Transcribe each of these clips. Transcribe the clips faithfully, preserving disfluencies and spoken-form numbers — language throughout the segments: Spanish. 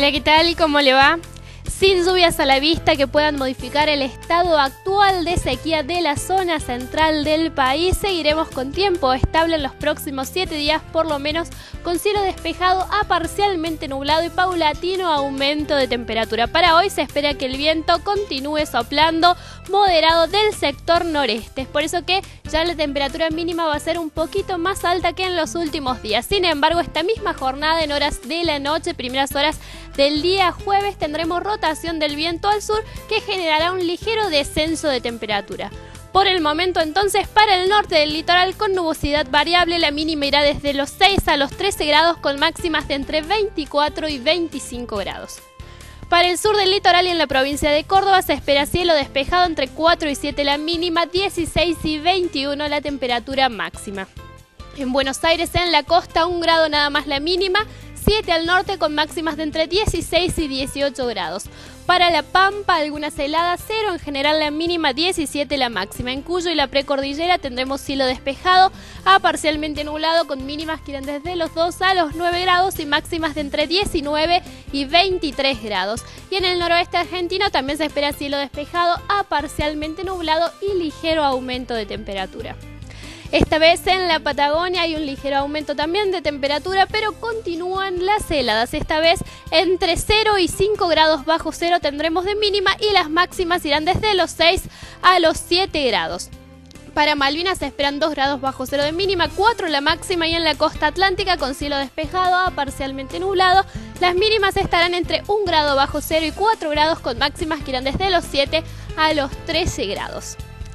Hola, ¿qué tal? ¿Cómo le va? Sin lluvias a la vista que puedan modificar el estado actual de sequía de la zona central del país, seguiremos con tiempo estable en los próximos siete días, por lo menos con cielo despejado a parcialmente nublado y paulatino aumento de temperatura. Para hoy se espera que el viento continúe soplando moderado del sector noreste, es por eso que ya la temperatura mínima va a ser un poquito más alta que en los últimos días. Sin embargo, esta misma jornada en horas de la noche, primeras horas del día jueves, tendremos rotación del viento al sur que generará un ligero descenso de temperatura. Por el momento entonces, para el norte del litoral con nubosidad variable, la mínima irá desde los seis a los trece grados con máximas de entre veinticuatro y veinticinco grados. Para el sur del litoral y en la provincia de Córdoba se espera cielo despejado entre cuatro y siete la mínima, dieciséis y veintiuno la temperatura máxima. En Buenos Aires, en la costa, un grado nada más la mínima, siete al norte con máximas de entre dieciséis y dieciocho grados. Para La Pampa, algunas heladas, cero en general la mínima, diecisiete la máxima. En Cuyo y la precordillera tendremos cielo despejado a parcialmente nublado con mínimas que irán desde los dos a los nueve grados y máximas de entre diecinueve y veintitrés grados. Y en el noroeste argentino también se espera cielo despejado a parcialmente nublado y ligero aumento de temperatura. Esta vez en la Patagonia hay un ligero aumento también de temperatura, pero continúan las heladas. Esta vez entre cero y cinco grados bajo cero tendremos de mínima y las máximas irán desde los seis a los siete grados. Para Malvinas se esperan dos grados bajo cero de mínima, cuatro la máxima, y en la costa atlántica con cielo despejado a parcialmente nublado, las mínimas estarán entre un grado bajo cero y cuatro grados con máximas que irán desde los siete a los trece grados.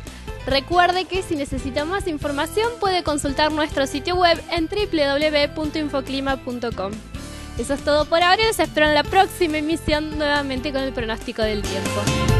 Recuerde que si necesita más información puede consultar nuestro sitio web en w w w punto infoclima punto com. Eso es todo por ahora y los espero en la próxima emisión nuevamente con el pronóstico del tiempo.